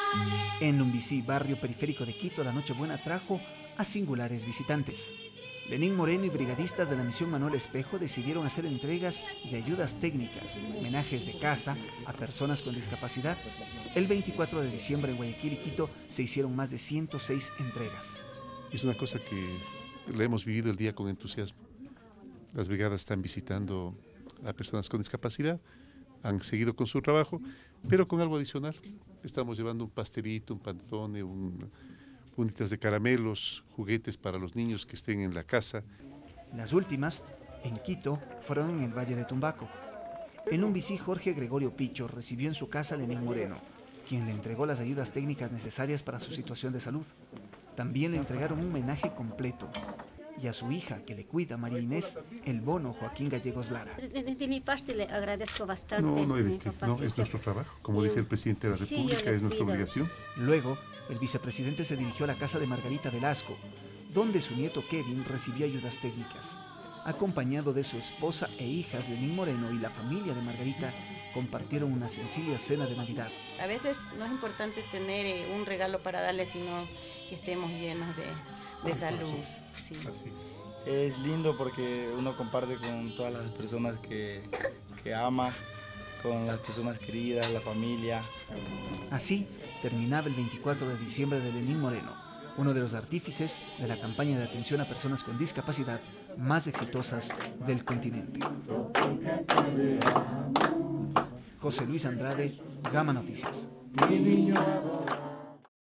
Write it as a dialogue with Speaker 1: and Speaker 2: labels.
Speaker 1: En Lumbicí, barrio periférico de Quito, la Nochebuena trajo a singulares visitantes. Lenín Moreno y brigadistas de la misión Manuel Espejo decidieron hacer entregas de ayudas técnicas, homenajes de casa a personas con discapacidad. El 24 de diciembre en Guayaquil y Quito se hicieron más de 106 entregas.
Speaker 2: Es una cosa que la hemos vivido el día con entusiasmo. Las brigadas están visitando a personas con discapacidad, han seguido con su trabajo, pero con algo adicional. Estamos llevando un pastelito, un pantone, puntitas de caramelos, juguetes para los niños que estén en la casa.
Speaker 1: Las últimas, en Quito, fueron en el Valle de Tumbaco. En Lumbicí, Jorge Gregorio Picho recibió en su casa a Lenín Moreno, quien le entregó las ayudas técnicas necesarias para su situación de salud. También le entregaron un homenaje completo. Y a su hija, que le cuida, María Inés, el bono Joaquín Gallegos Lara.
Speaker 3: De mi parte le agradezco bastante.
Speaker 2: No, es nuestro trabajo. Como dice el presidente de la República, es nuestra obligación.
Speaker 1: Luego, el vicepresidente se dirigió a la casa de Margarita Velasco, donde su nieto Kevin recibió ayudas técnicas. Acompañado de su esposa e hijas, Lenín Moreno y la familia de Margarita compartieron una sencilla cena de Navidad.
Speaker 4: A veces no es importante tener un regalo para darle, sino que estemos llenos de salud. Sí.
Speaker 2: Así
Speaker 5: es lindo porque uno comparte con todas las personas que ama, con las personas queridas, la familia.
Speaker 1: Así terminaba el 24 de diciembre de Lenín Moreno, uno de los artífices de la campaña de atención a personas con discapacidad más exitosas del continente. José Luis Andrade, Gama Noticias.